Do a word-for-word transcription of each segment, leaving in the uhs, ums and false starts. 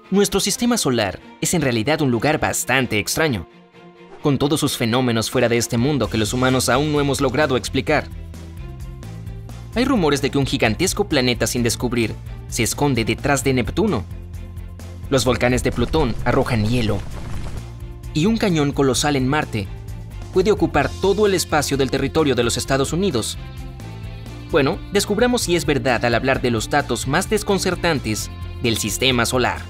Nuestro sistema solar es en realidad un lugar bastante extraño, con todos sus fenómenos fuera de este mundo que los humanos aún no hemos logrado explicar. Hay rumores de que un gigantesco planeta sin descubrir se esconde detrás de Neptuno. Los volcanes de Plutón arrojan hielo, y un cañón colosal en Marte puede ocupar todo el espacio del territorio de los Estados Unidos. Bueno, descubramos si es verdad al hablar de los datos más desconcertantes del sistema solar.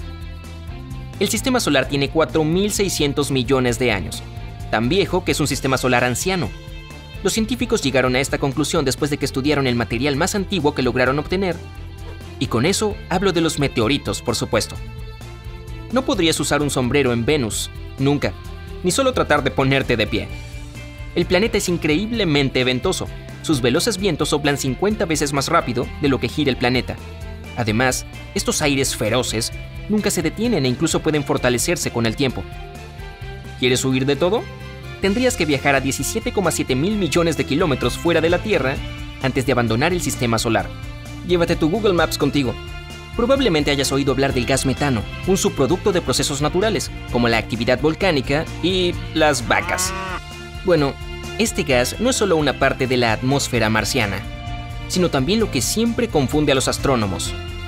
El sistema solar tiene cuatro mil seiscientos millones de años, tan viejo que es un sistema solar anciano. Los científicos llegaron a esta conclusión después de que estudiaron el material más antiguo que lograron obtener. Y con eso hablo de los meteoritos, por supuesto. No podrías usar un sombrero en Venus, nunca, ni solo tratar de ponerte de pie. El planeta es increíblemente ventoso. Sus veloces vientos soplan cincuenta veces más rápido de lo que gira el planeta. Además, estos aires feroces nunca se detienen e incluso pueden fortalecerse con el tiempo. ¿Quieres huir de todo? Tendrías que viajar a diecisiete coma siete mil millones de kilómetros fuera de la Tierra antes de abandonar el sistema solar. Llévate tu Google Maps contigo. Probablemente hayas oído hablar del gas metano, un subproducto de procesos naturales, como la actividad volcánica y las vacas. Bueno, este gas no es solo una parte de la atmósfera marciana, sino también lo que siempre confunde a los astrónomos.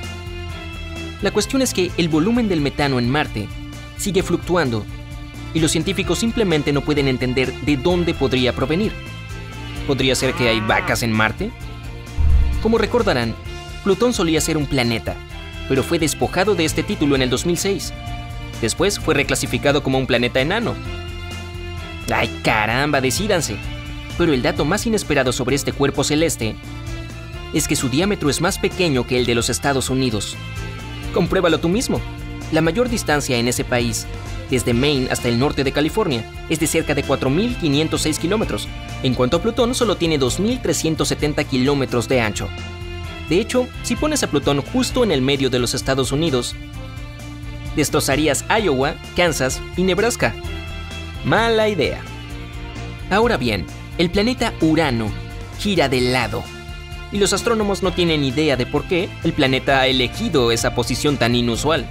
La cuestión es que el volumen del metano en Marte sigue fluctuando y los científicos simplemente no pueden entender de dónde podría provenir. ¿Podría ser que hay vacas en Marte? Como recordarán, Plutón solía ser un planeta, pero fue despojado de este título en el dos mil seis. Después fue reclasificado como un planeta enano. ¡Ay, caramba, decídanse! Pero el dato más inesperado sobre este cuerpo celeste es que su diámetro es más pequeño que el de los Estados Unidos. Compruébalo tú mismo. La mayor distancia en ese país, desde Maine hasta el norte de California, es de cerca de cuatro mil quinientos seis kilómetros. En cuanto a Plutón, solo tiene dos mil trescientos setenta kilómetros de ancho. De hecho, si pones a Plutón justo en el medio de los Estados Unidos, destrozarías Iowa, Kansas y Nebraska. Mala idea. Ahora bien, el planeta Urano gira de lado, y los astrónomos no tienen idea de por qué el planeta ha elegido esa posición tan inusual.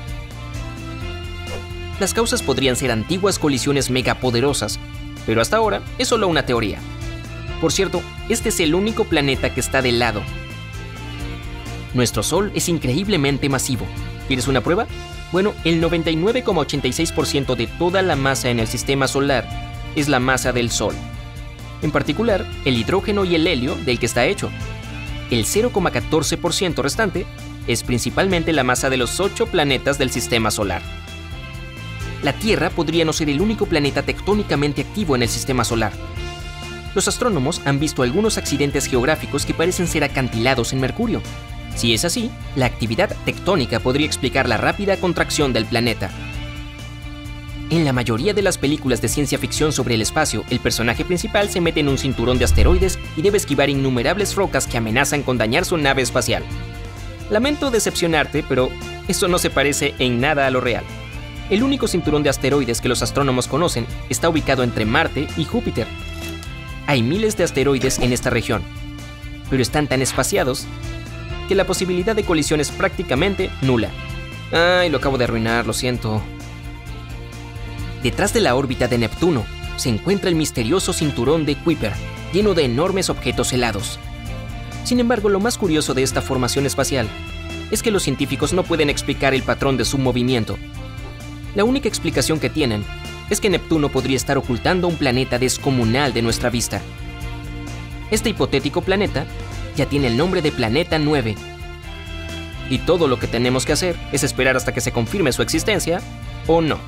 Las causas podrían ser antiguas colisiones megapoderosas, pero hasta ahora es solo una teoría. Por cierto, este es el único planeta que está de lado. Nuestro Sol es increíblemente masivo. ¿Quieres una prueba? Bueno, el noventa y nueve coma ochenta y seis por ciento de toda la masa en el sistema solar es la masa del Sol. En particular, el hidrógeno y el helio del que está hecho. El cero coma catorce por ciento restante es principalmente la masa de los ocho planetas del sistema solar. La Tierra podría no ser el único planeta tectónicamente activo en el sistema solar. Los astrónomos han visto algunos accidentes geográficos que parecen ser acantilados en Mercurio. Si es así, la actividad tectónica podría explicar la rápida contracción del planeta. En la mayoría de las películas de ciencia ficción sobre el espacio, el personaje principal se mete en un cinturón de asteroides y debe esquivar innumerables rocas que amenazan con dañar su nave espacial. Lamento decepcionarte, pero eso no se parece en nada a lo real. El único cinturón de asteroides que los astrónomos conocen está ubicado entre Marte y Júpiter. Hay miles de asteroides en esta región, pero están tan espaciados que la posibilidad de colisión es prácticamente nula. Ay, lo acabo de arruinar, lo siento. Detrás de la órbita de Neptuno se encuentra el misterioso cinturón de Kuiper, lleno de enormes objetos helados. Sin embargo, lo más curioso de esta formación espacial es que los científicos no pueden explicar el patrón de su movimiento. La única explicación que tienen es que Neptuno podría estar ocultando un planeta descomunal de nuestra vista. Este hipotético planeta ya tiene el nombre de Planeta nueve. Y todo lo que tenemos que hacer es esperar hasta que se confirme su existencia o no.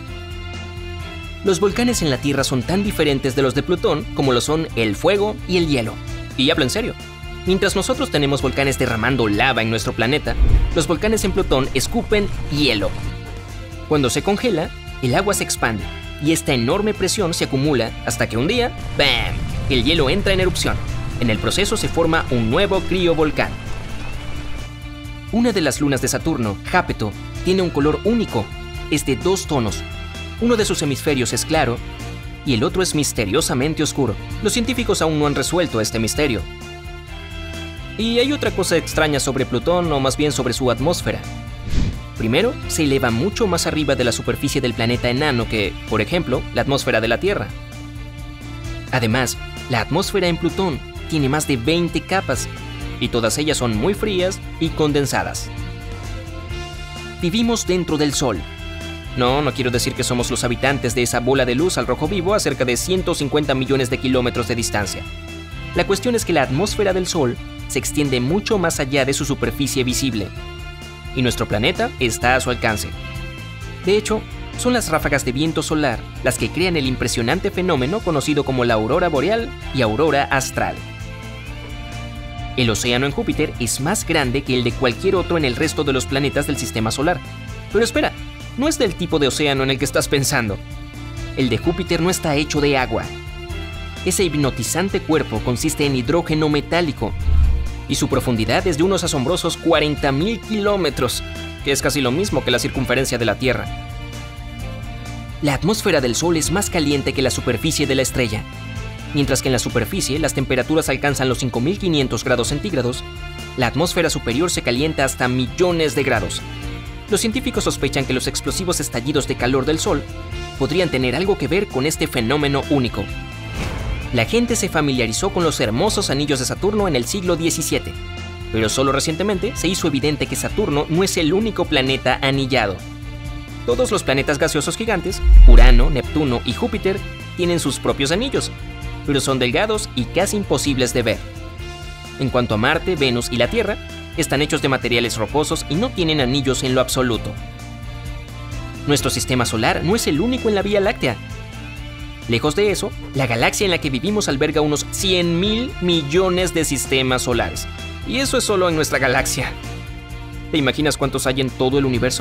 Los volcanes en la Tierra son tan diferentes de los de Plutón como lo son el fuego y el hielo. Y hablo en serio. Mientras nosotros tenemos volcanes derramando lava en nuestro planeta, los volcanes en Plutón escupen hielo. Cuando se congela, el agua se expande y esta enorme presión se acumula hasta que un día, ¡bam!, el hielo entra en erupción. En el proceso se forma un nuevo criovolcán. Una de las lunas de Saturno, Jápeto, tiene un color único. Es de dos tonos. Uno de sus hemisferios es claro y el otro es misteriosamente oscuro. Los científicos aún no han resuelto este misterio. Y hay otra cosa extraña sobre Plutón, o más bien sobre su atmósfera. Primero, se eleva mucho más arriba de la superficie del planeta enano que, por ejemplo, la atmósfera de la Tierra. Además, la atmósfera en Plutón tiene más de veinte capas, y todas ellas son muy frías y condensadas. Vivimos dentro del Sol. No, no quiero decir que somos los habitantes de esa bola de luz al rojo vivo a cerca de ciento cincuenta millones de kilómetros de distancia. La cuestión es que la atmósfera del Sol se extiende mucho más allá de su superficie visible, y nuestro planeta está a su alcance. De hecho, son las ráfagas de viento solar las que crean el impresionante fenómeno conocido como la aurora boreal y aurora astral. El océano en Júpiter es más grande que el de cualquier otro en el resto de los planetas del sistema solar. Pero espera, no es del tipo de océano en el que estás pensando. El de Júpiter no está hecho de agua. Ese hipnotizante cuerpo consiste en hidrógeno metálico, y su profundidad es de unos asombrosos cuarenta mil kilómetros, que es casi lo mismo que la circunferencia de la Tierra. La atmósfera del Sol es más caliente que la superficie de la estrella. Mientras que en la superficie las temperaturas alcanzan los cinco mil quinientos grados centígrados, la atmósfera superior se calienta hasta millones de grados. Los científicos sospechan que los explosivos estallidos de calor del Sol podrían tener algo que ver con este fenómeno único. La gente se familiarizó con los hermosos anillos de Saturno en el siglo diecisiete, pero solo recientemente se hizo evidente que Saturno no es el único planeta anillado. Todos los planetas gaseosos gigantes, Urano, Neptuno y Júpiter, tienen sus propios anillos, pero son delgados y casi imposibles de ver. En cuanto a Marte, Venus y la Tierra, están hechos de materiales rocosos y no tienen anillos en lo absoluto. Nuestro sistema solar no es el único en la Vía Láctea. Lejos de eso, la galaxia en la que vivimos alberga unos cien mil millones de sistemas solares. Y eso es solo en nuestra galaxia. ¿Te imaginas cuántos hay en todo el universo?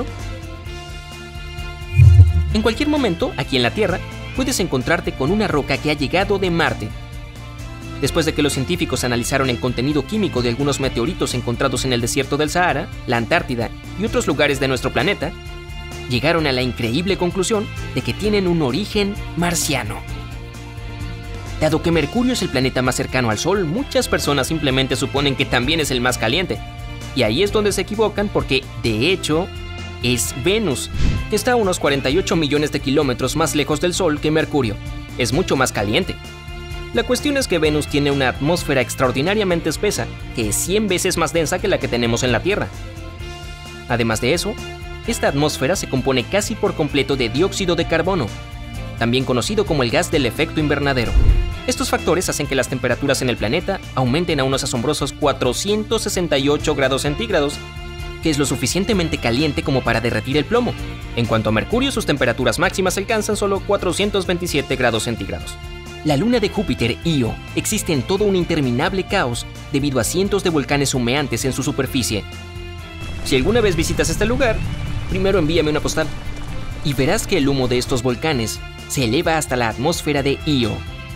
En cualquier momento, aquí en la Tierra, puedes encontrarte con una roca que ha llegado de Marte. Después de que los científicos analizaron el contenido químico de algunos meteoritos encontrados en el desierto del Sahara, la Antártida y otros lugares de nuestro planeta, llegaron a la increíble conclusión de que tienen un origen marciano. Dado que Mercurio es el planeta más cercano al Sol, muchas personas simplemente suponen que también es el más caliente. Y ahí es donde se equivocan porque, de hecho, es Venus, que está a unos cuarenta y ocho millones de kilómetros más lejos del Sol que Mercurio. Es mucho más caliente. La cuestión es que Venus tiene una atmósfera extraordinariamente espesa, que es cien veces más densa que la que tenemos en la Tierra. Además de eso, esta atmósfera se compone casi por completo de dióxido de carbono, también conocido como el gas del efecto invernadero. Estos factores hacen que las temperaturas en el planeta aumenten a unos asombrosos cuatrocientos sesenta y ocho grados centígrados, que es lo suficientemente caliente como para derretir el plomo. En cuanto a Mercurio, sus temperaturas máximas alcanzan solo cuatrocientos veintisiete grados centígrados. La luna de Júpiter, Io, existe en todo un interminable caos debido a cientos de volcanes humeantes en su superficie. Si alguna vez visitas este lugar, primero envíame una postal y verás que el humo de estos volcanes se eleva hasta la atmósfera de Io.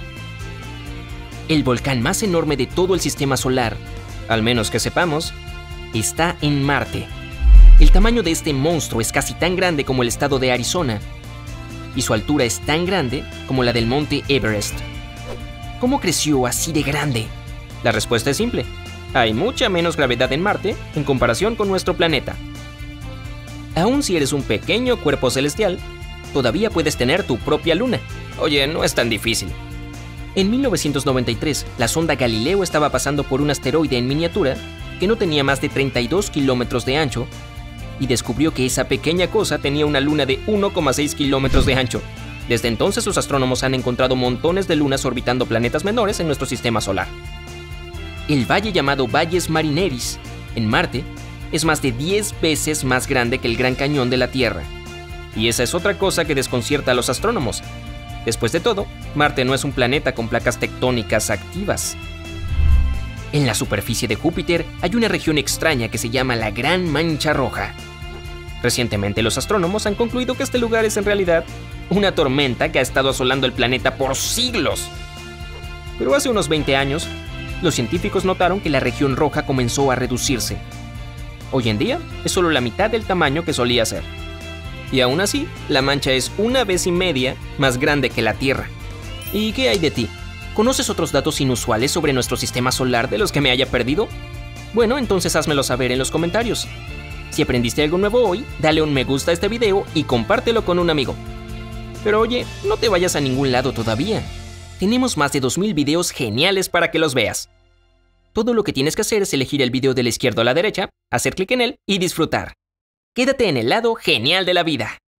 El volcán más enorme de todo el sistema solar, al menos que sepamos, está en Marte. El tamaño de este monstruo es casi tan grande como el estado de Arizona, y su altura es tan grande como la del monte Everest. ¿Cómo creció así de grande? La respuesta es simple. Hay mucha menos gravedad en Marte en comparación con nuestro planeta. Aun si eres un pequeño cuerpo celestial, todavía puedes tener tu propia luna. Oye, no es tan difícil. En mil novecientos noventa y tres, la sonda Galileo estaba pasando por un asteroide en miniatura que no tenía más de treinta y dos kilómetros de ancho y descubrió que esa pequeña cosa tenía una luna de uno coma seis kilómetros de ancho. Desde entonces, los astrónomos han encontrado montones de lunas orbitando planetas menores en nuestro sistema solar. El valle llamado Valles Marineris, en Marte, es más de diez veces más grande que el Gran Cañón de la Tierra. Y esa es otra cosa que desconcierta a los astrónomos. Después de todo, Marte no es un planeta con placas tectónicas activas. En la superficie de Júpiter hay una región extraña que se llama la Gran Mancha Roja. Recientemente los astrónomos han concluido que este lugar es en realidad una tormenta que ha estado asolando el planeta por siglos. Pero hace unos veinte años, los científicos notaron que la región roja comenzó a reducirse. Hoy en día es solo la mitad del tamaño que solía ser. Y aún así, la mancha es una vez y media más grande que la Tierra. ¿Y qué hay de ti? ¿Conoces otros datos inusuales sobre nuestro sistema solar de los que me haya perdido? Bueno, entonces házmelo saber en los comentarios. Si aprendiste algo nuevo hoy, dale un me gusta a este video y compártelo con un amigo. Pero oye, no te vayas a ningún lado todavía. Tenemos más de dos mil videos geniales para que los veas. Todo lo que tienes que hacer es elegir el video de la izquierda a la derecha, hacer clic en él y disfrutar. Quédate en el lado genial de la vida.